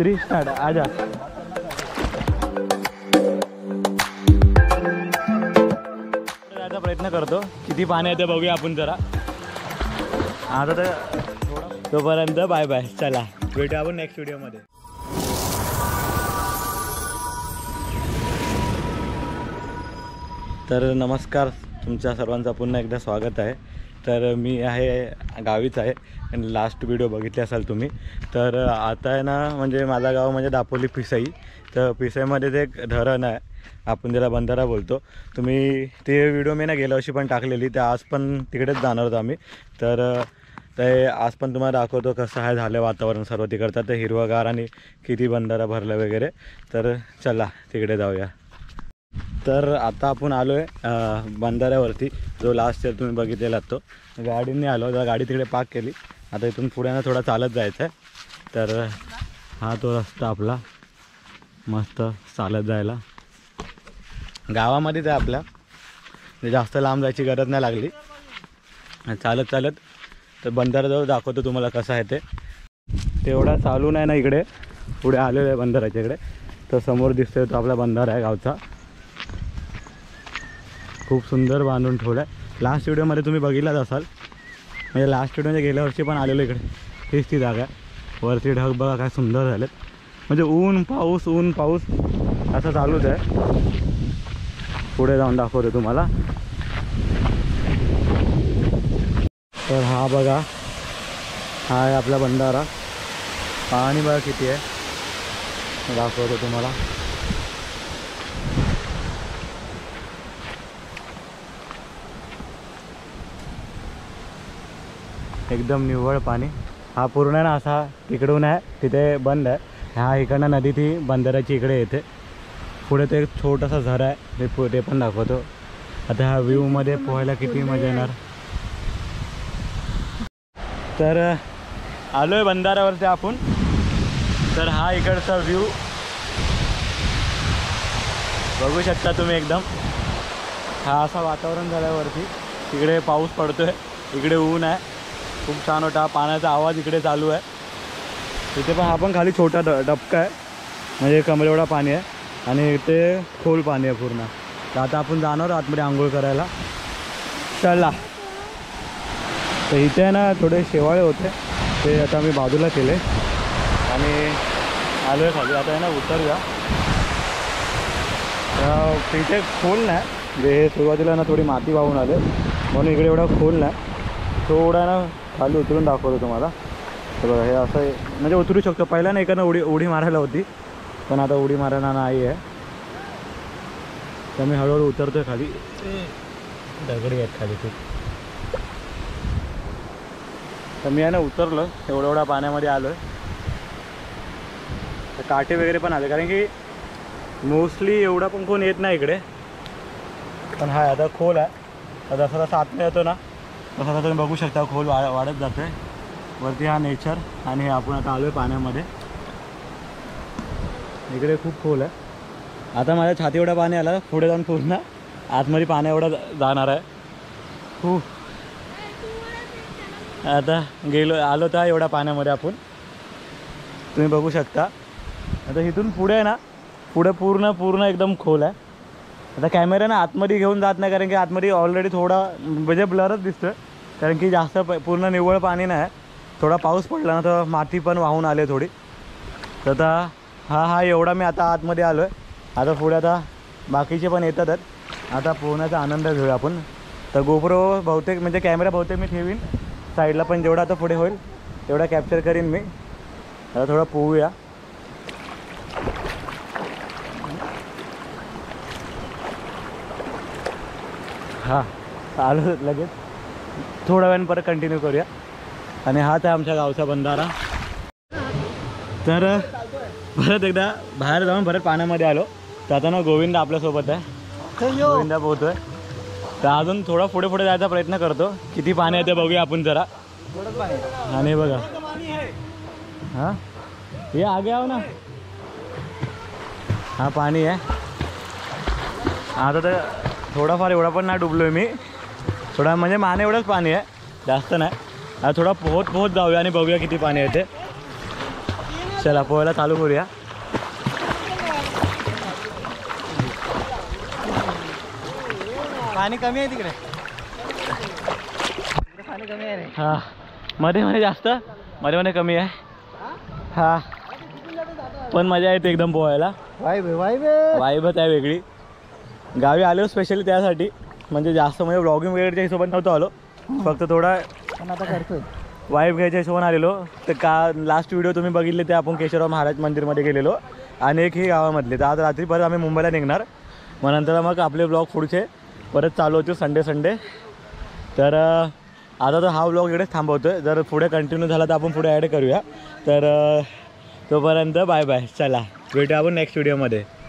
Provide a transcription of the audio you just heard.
3 start आजा। जायचा प्रयत्न करतो, किती पाणी येते बघूया आपण जरा। आता तर तोपर्यंत बाय बाय, चला भेटू आपण नेक्स्ट व्हिडिओमध्ये। तर नमस्कार, तुमच्या सर्वांचं पुन्हा एकदा स्वागत आहे। तर मी आहे गावीच आहे आणि लास्ट व्हिडिओ बघितली असाल तुम्ही। तर आता आहे ना, म्हणजे माझं गाव म्हणजे दापोली पिसाई। तर पिसाईमध्ये ते एक धरण आहे, आपण त्याला बंधारा बोलतो। तुम्ही ते व्हिडिओ मी ना गेल्या वर्षी पण टाकलेली, तर आज पण तिकडेच जाणार होतो आम्ही। तर ते आज पण तुम्हाला दाखवतो कसं आहे झालं वातावरण सर्व तिकडचं, तर हिरवगार आणि किती बंधारा भरला वगैरे। तर चला तिकडे जाऊया। तर आता आपण आलो आहे बंधाऱ्यावरती, जो लास्ट इयर तुम्ही बघितलेला तो। गाडीने आलो, तर गाडी तिकडे पार्क केली। आता इथून पुढे ना थोडा चालत जायचं आहे। तर हा तो रस्ता आपला मस्त चालत जायला, गावामध्येच आहे आपल्या, जास्त लांब जायची गरज नाही लागली। चालत चालत तर बंधाऱ्याजवळ दाखवतो तुम्हाला कसं आहे ते। तेवढा चालू नाही ना, इकडे पुढे आलेलं आहे बंधाऱ्याच्या इकडे। तर समोर दिसतोय तो आपला बंधारा आहे गावचा, खूप सुंदर बांधून ठेवला आहे। लास्ट व्हिडिओमध्ये तुम्ही बघितलाच असाल, म्हणजे लास्ट व्हिडिओमध्ये गेल्या वर्षी पण आलेलो इकडे। हीच ती जागा आहे, वरती ढग बघा काय सुंदर झालेत, म्हणजे ऊन पाऊस असं चालूच आहे। पुढे जाऊन दाखवतो तुम्हाला। तर हा बघा, हा आहे आपला बंधारा। पाणी बघा किती आहे, दाखवतो तुम्हाला। एकदम निव्वळ पाणी। हा पूर्ण ना असा तिकडून आहे, तिथे बंद आहे। ह्या इकडनं नदी ती बंधाऱ्याची इकडे येते। पुढे ते एक छोटासा झरा आहे, ते पण दाखवतो। आता ह्या व्ह्यूमध्ये पोहायला किती मजा येणार। तर आलो आहे बंधाऱ्यावरती आपण। तर हा इकडचा व्ह्यू बघू शकता तुम्ही एकदम। हा असा वातावरण झाल्यावरती, तिकडे पाऊस पडतोय, इकडे ऊन आहे, खूप छान होता। पाण्याचा आवाज इकडे चालू आहे, तिथे पण हा पण खाली छोटा डबका आहे, म्हणजे कमरे एवढा पाणी आहे आणि इथे खोल पाणी आहे पूर्ण। तर आता आपण जाणार आतमध्ये आंघोळ करायला, चला। तर इथे ना थोडे शेवाळे होते, ते आता मी बाजूला केले आणि आलो आहे खाली। आता आहे ना उतरूया। तिथे खोल नाही, म्हणजे हे सुरुवातीला ना थोडी माती वाहून आले, म्हणून इकडे एवढा खोल नाही। थोडा ना खाली उतरून दाखवतो तुम्हाला। तर बघा हे असं आहे, म्हणजे उतरू शकतो। पहिला नाही का उडी मारायला होती, पण आता उडी मारायला नाही आहे। तर मी हळूहळू उतरतोय खाली, दगडी आहेत खाली खूप। तर मी आहे ना उतरलो, एवढा पाण्यामध्ये आलो आहे। तर काटे वगैरे पण आले, कारण की मोस्टली एवढा पण कोण येत नाही इकडे। पण हा आता खोल आहे, तर जसा जसा आतमध्ये येतो ना तसा तुम्ही बघू शकता खोल वाढत जातोय। वरती हा नेचर आणि आपण आता आलो आहे पाण्यामध्ये, इकडे खूप खोल आहे। आता माझ्या छाती एवढा पाणी आला, पुढे जाऊन पूर्ण आतमध्ये पाणी एवढा जाणार आहे खूप। आता आलो तर एवढा पाण्यामध्ये आपण, तुम्ही बघू शकता। आता इथून पुढे आहे ना, पुढे पूर्ण एकदम खोल आहे। आता कॅमेरा ना आतमध्ये घेऊन जात नाही, कारण की आतमध्ये ऑलरेडी थोडा म्हणजे ब्लरच दिसतं, कारण की जास्त पूर्ण निव्वळ पाणी नाही। थोडा पाऊस पडला ना तर माती पण वाहून आले थोडी। तर आता हा एवढा मी आता आतमध्ये आलो आहे। आता पुढे आता बाकीचे पण येतातच, आता पोहण्याचा आनंद घेऊया आपण। तर गोप्रो बहुतेक म्हणजे कॅमेरा बहुतेक मी ठेवीन साईडला, पण जेवढा आता पुढे होईल तेवढा कॅप्चर करीन मी। आता थोडा पोहूया। हां आलो लगेच, थोड्या वेळानं परत कंटिन्यू करूया। आणि हाच आहे आमच्या गावचा बंधारा। तर परत एकदा बाहेर जाऊन परत पाण्यामध्ये आलो। तर आता ना गोविंदा आपल्यासोबत आहे, गोविंदा पोहतोय। तर अजून थोडा पुढे जायचा प्रयत्न करतो, किती पाणी येते बघूया आपण जरा। आणि बघा हां ये आगे आओ ना, हा पाणी आहे। आता तर थोडाफार एवढा पण नाही डुबलो आहे मी, थोडा म्हणजे माने एवढंच पाणी आहे, जास्त नाही। आता थोडा पोहत जाऊया आणि बघूया किती पाणी येते। चला पोहायला चालू करूया. पाणी कमी आहे तिकडे, पाणी कमी आहे रे. हां मध्ये मध्ये जास्त, मध्ये मध्ये कमी आहे. हां पण मजा येते एकदम पोहायला. वाईबच आहे वेगळी. गावी आलो स्पेशली त्यासाठी, म्हणजे जास्त म्हणजे ब्लॉगिंग वगैरेच्या हिशोबात नव्हतो आलो, फक्त थोडा पण आता करतोय वाईब घ्यायच्या हिशोबाने आलेलो. तर का लास्ट व्हिडिओ तुम्ही बघितले ते आपण केशवराव महाराज मंदिरमध्ये गेलेलो आणि एक ही गावामधले. तर आज रात्री परत आम्ही मुंबईला निघणार, मग नंतर मग आपले ब्लॉग पुढचे परत चालू होते संडे. तर आता तर हा ब्लॉग इकडेच थांबवतो आहे. जर पुढे कंटिन्यू झाला तर आपण पुढे ॲड करूया. तर तोपर्यंत बाय बाय. चला भेटूया आपण नेक्स्ट व्हिडिओमध्ये.